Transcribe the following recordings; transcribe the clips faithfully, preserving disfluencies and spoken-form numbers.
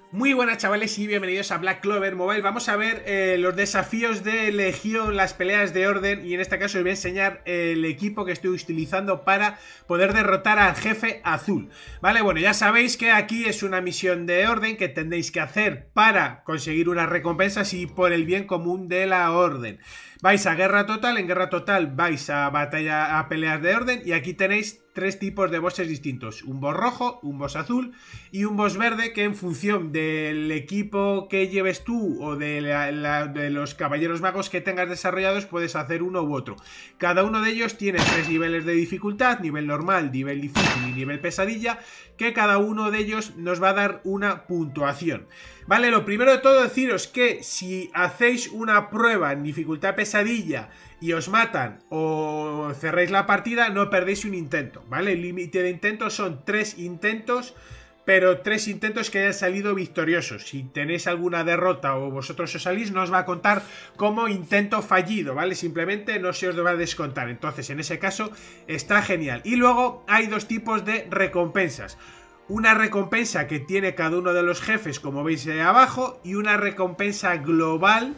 Muy buenas chavales y bienvenidos a Black Clover Mobile. Vamos a ver eh, los desafíos de Legión, las peleas de orden. Y en este caso os voy a enseñar el equipo que estoy utilizando para poder derrotar al jefe azul. Vale, bueno, ya sabéis que aquí es una misión de orden que tendréis que hacer para conseguir unas recompensas y por el bien común de la orden. Vais a guerra total, en guerra total vais a batalla, a peleas de orden. Y aquí tenéis tres tipos de bosses distintos: un boss rojo, un boss azul y un boss verde, que en función del equipo que lleves tú o de, la, la, de los caballeros magos que tengas desarrollados puedes hacer uno u otro. Cada uno de ellos tiene tres niveles de dificultad: nivel normal, nivel difícil y nivel pesadilla, que cada uno de ellos nos va a dar una puntuación. Vale, lo primero de todo deciros que si hacéis una prueba en dificultad pesadilla y os matan o cerréis la partida, no perdéis un intento, ¿vale? El límite de intentos son tres intentos, pero tres intentos que hayan salido victoriosos. Si tenéis alguna derrota o vosotros os salís, no os va a contar como intento fallido, ¿vale? Simplemente no se os va a descontar. Entonces, en ese caso, está genial. Y luego hay dos tipos de recompensas. Una recompensa que tiene cada uno de los jefes, como veis de abajo, y una recompensa global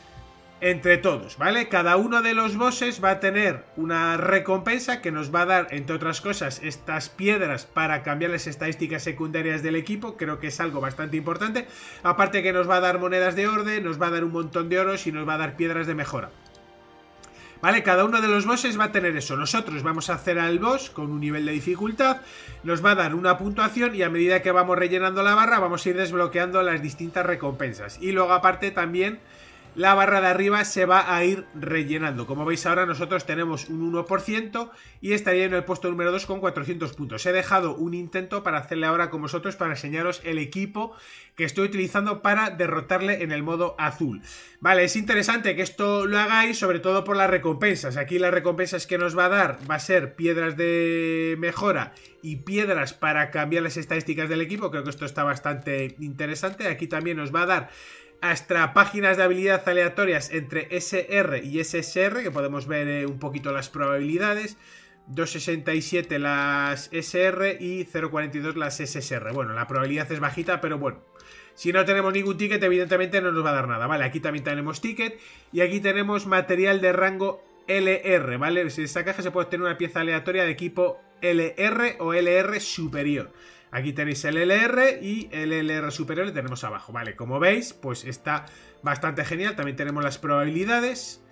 entre todos, ¿vale? Cada uno de los bosses va a tener una recompensa que nos va a dar, entre otras cosas, estas piedras para cambiar las estadísticas secundarias del equipo. Creo que es algo bastante importante. Aparte que nos va a dar monedas de orden, nos va a dar un montón de oros y nos va a dar piedras de mejora. Vale, cada uno de los bosses va a tener eso. Nosotros vamos a hacer al boss con un nivel de dificultad, nos va a dar una puntuación y a medida que vamos rellenando la barra vamos a ir desbloqueando las distintas recompensas. Y luego aparte también la barra de arriba se va a ir rellenando. Como veis ahora nosotros tenemos un uno por ciento y estaría en el puesto número dos con cuatrocientos puntos. He dejado un intento para hacerle ahora con vosotros, para enseñaros el equipo que estoy utilizando para derrotarle en el modo azul. Vale, es interesante que esto lo hagáis, sobre todo por las recompensas. Aquí las recompensas que nos va a dar va a ser piedras de mejora y piedras para cambiar las estadísticas del equipo. Creo que esto está bastante interesante. Aquí también nos va a dar hasta páginas de habilidad aleatorias entre S R y S S R, que podemos ver eh, un poquito las probabilidades. Dos coma sesenta y siete las S R y cero coma cuarenta y dos las S S R. Bueno, la probabilidad es bajita, pero bueno, si no tenemos ningún ticket, evidentemente no nos va a dar nada. Vale, aquí también tenemos ticket y aquí tenemos material de rango L R, ¿vale? En esta caja se puede obtener una pieza aleatoria de equipo L R o L R superior. Aquí tenéis el L R y el L R superior le tenemos abajo, ¿vale? Como veis, pues está bastante genial. También tenemos las probabilidades.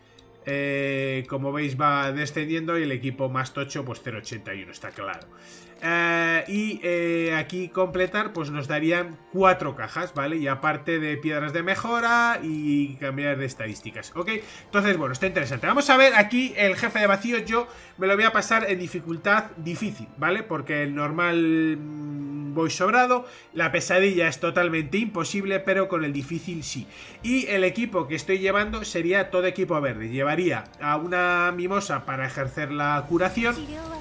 Eh, como veis va descendiendo y el equipo más tocho pues cero coma ochenta y uno, está claro. Eh, y eh, aquí completar pues nos darían cuatro cajas, ¿vale? Y aparte de piedras de mejora y cambiar de estadísticas, ¿ok? Entonces, bueno, está interesante. Vamos a ver aquí el jefe de vacío. Yo me lo voy a pasar en dificultad difícil, ¿vale? Porque el normal mmm, voy sobrado. La pesadilla es totalmente imposible, pero con el difícil sí. Y el equipo que estoy llevando sería todo equipo verde. Llevaría a una mimosa para ejercer la curación.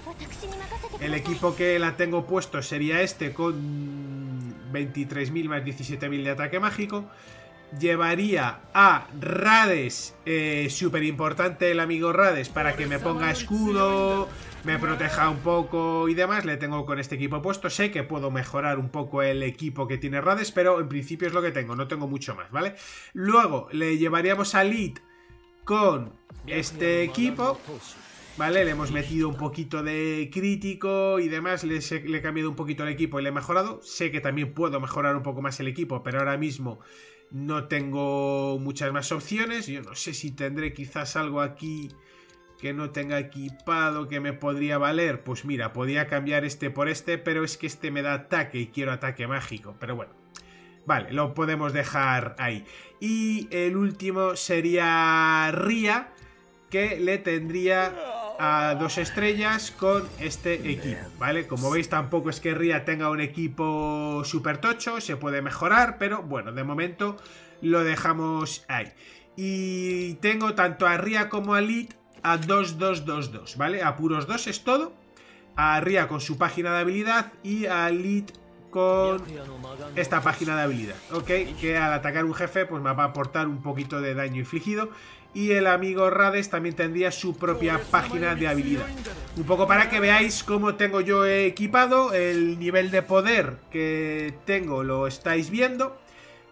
El equipo que la tengo puesto sería este con veintitrés mil más diecisiete mil de ataque mágico. Llevaría a Rades, eh, súper importante el amigo Rades, para que me ponga escudo, me proteja un poco y demás. Le tengo con este equipo puesto. Sé que puedo mejorar un poco el equipo que tiene Rades, pero en principio es lo que tengo, no tengo mucho más, ¿vale? Luego le llevaríamos a Lid con este equipo, ¿vale? Le hemos metido un poquito de crítico y demás. Le, le he cambiado un poquito el equipo y le he mejorado. Sé que también puedo mejorar un poco más el equipo, pero ahora mismo no tengo muchas más opciones. Yo no sé si tendré quizás algo aquí que no tenga equipado que me podría valer. Pues mira, podría cambiar este por este, pero es que este me da ataque y quiero ataque mágico. Pero bueno, vale, lo podemos dejar ahí. Y el último sería Ria, que le tendría a dos estrellas con este equipo, ¿vale? Como veis, tampoco es que Ria tenga un equipo super tocho, se puede mejorar, pero bueno, de momento lo dejamos ahí. Y tengo tanto a Ria como a Lid a dos dos dos dos, ¿vale? A puros dos es todo. A Ria con su página de habilidad y a Lid con esta página de habilidad, ¿ok? Que al atacar un jefe pues me va a aportar un poquito de daño infligido. Y el amigo Rades también tendría su propia página de habilidad. Un poco para que veáis cómo tengo yo equipado. El nivel de poder que tengo lo estáis viendo.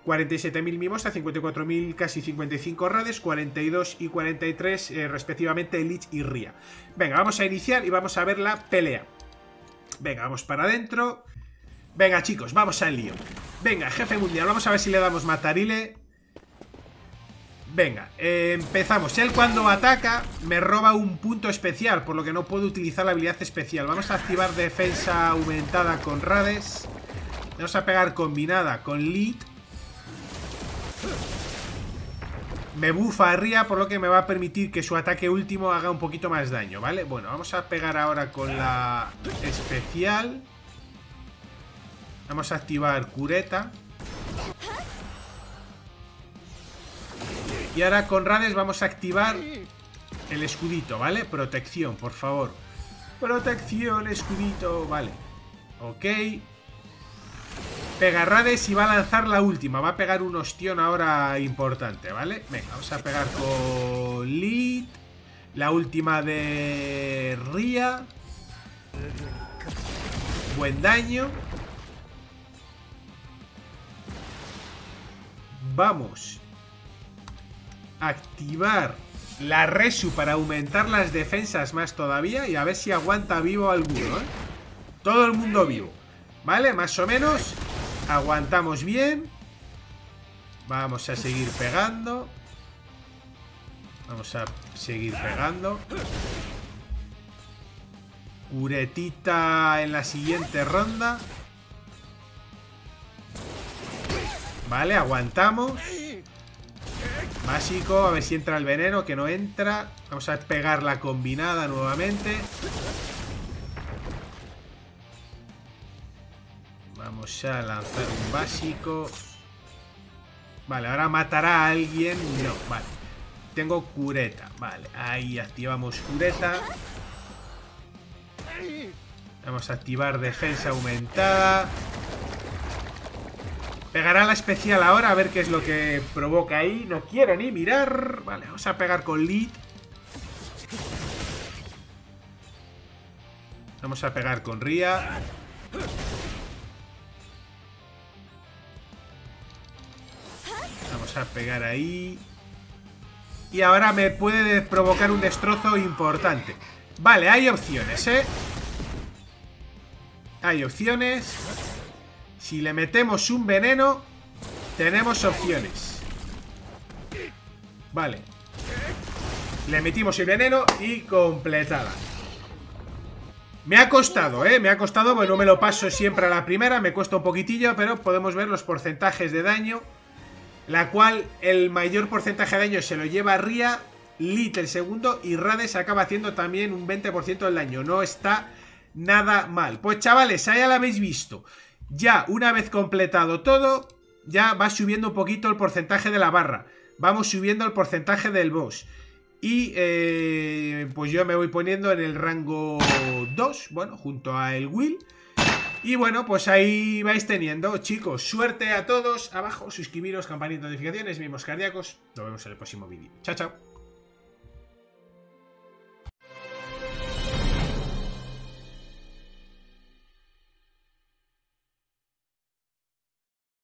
cuarenta y siete mil Mimosa, cincuenta y cuatro mil, casi cincuenta y cinco Rades, cuarenta y dos y cuarenta y tres eh, respectivamente Lich y Ria. Venga, vamos a iniciar y vamos a ver la pelea. Venga, vamos para adentro. Venga, chicos, vamos al lío. Venga, jefe mundial, vamos a ver si le damos matarile. Venga, eh, empezamos. Él cuando ataca me roba un punto especial, por lo que no puedo utilizar la habilidad especial. Vamos a activar defensa aumentada con Rades. Vamos a pegar combinada con Lich. Me bufa a Ria, por lo que me va a permitir que su ataque último haga un poquito más daño, ¿vale? Bueno, vamos a pegar ahora con la especial. Vamos a activar Cureta. Y ahora con Rades vamos a activar el escudito, ¿vale? Protección, por favor. Protección, escudito, vale. Ok. Pega Rades y va a lanzar la última. Va a pegar un ostión ahora importante, ¿vale? Venga, vamos a pegar con Lich. La última de Ria. Buen daño. Vamos a activar la Resu para aumentar las defensas más todavía. Y a ver si aguanta vivo alguno, ¿eh? Todo el mundo vivo, ¿vale? Más o menos. Aguantamos bien. Vamos a seguir pegando. Vamos a seguir pegando. Curetita en la siguiente ronda. Vale, aguantamos. Básico, a ver si entra el veneno, que no entra. Vamos a pegar la combinada nuevamente. Vamos a lanzar un básico. Vale, ahora matará a alguien. No, vale. Tengo cureta. Vale, ahí activamos cureta. Vamos a activar defensa aumentada. Pegará la especial ahora, a ver qué es lo que provoca ahí. No quiero ni mirar. Vale, vamos a pegar con Lich. Vamos a pegar con Ria. Vamos a pegar ahí. Y ahora me puede provocar un destrozo importante. Vale, hay opciones, ¿eh? Hay opciones. Si le metemos un veneno, tenemos opciones. Vale. Le metimos el veneno y completada. Me ha costado, ¿eh? Me ha costado, bueno, no me lo paso siempre a la primera. Me cuesta un poquitillo, pero podemos ver los porcentajes de daño. La cual el mayor porcentaje de daño se lo lleva Ria, Lich el segundo y Rades acaba haciendo también un veinte por ciento del daño. No está nada mal. Pues chavales, ahí ya lo habéis visto. Ya una vez completado todo, ya va subiendo un poquito el porcentaje de la barra. Vamos subiendo el porcentaje del boss. Y eh, pues yo me voy poniendo en el rango dos, bueno, junto a el Will. Y bueno, pues ahí vais teniendo, chicos. Suerte a todos. Abajo, suscribiros, campanita de notificaciones, mismos cardíacos. Nos vemos en el próximo vídeo. Chao, chao.